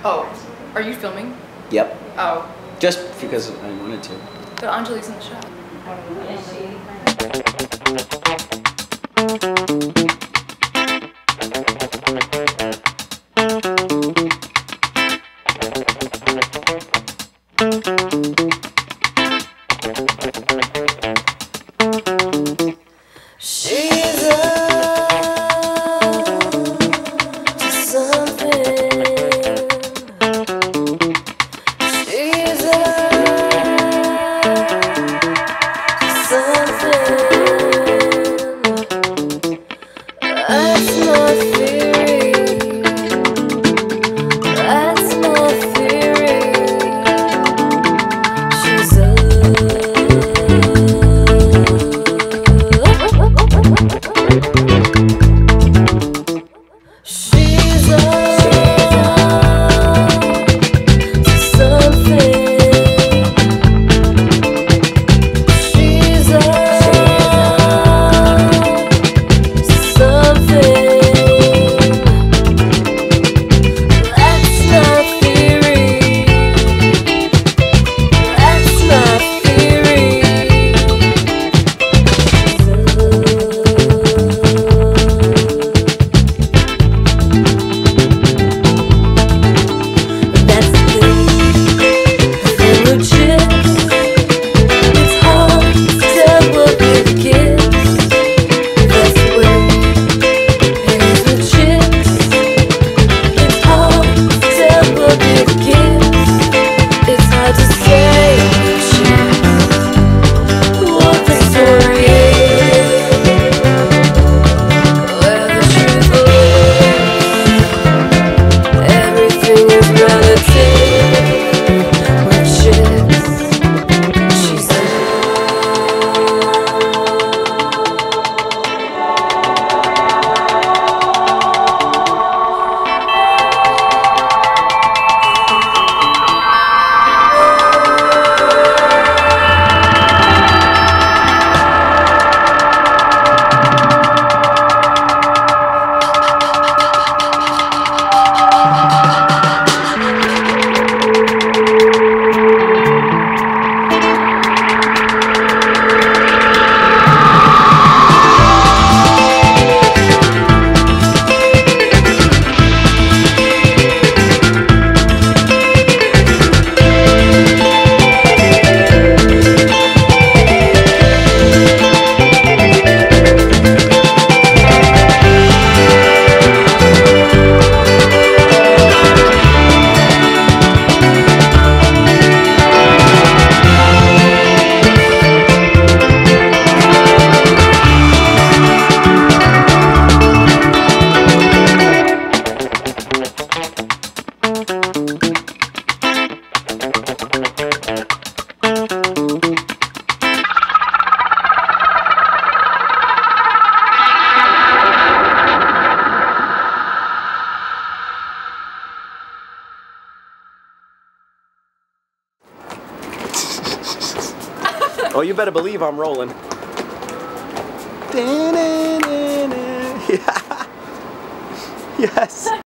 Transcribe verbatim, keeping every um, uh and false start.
Oh, are you filming? Yep. Oh. Just because I wanted to. But Anjali's in the shot. She's up to something. She's up to something. That's my theory. That's my theory. She's up. She's up to something. She's up to something. That's my theory. That's my theory. That's the thing. Hello, chicks. It's hard to tell what it gets. That's the way. Hello, chicks. It's hard to tell what it gets. It's hard to say, chicks, what the story is. Where the truth lives. Everything is relative with chicks. She's up. Oh, you better believe I'm rolling. Yeah. Yes.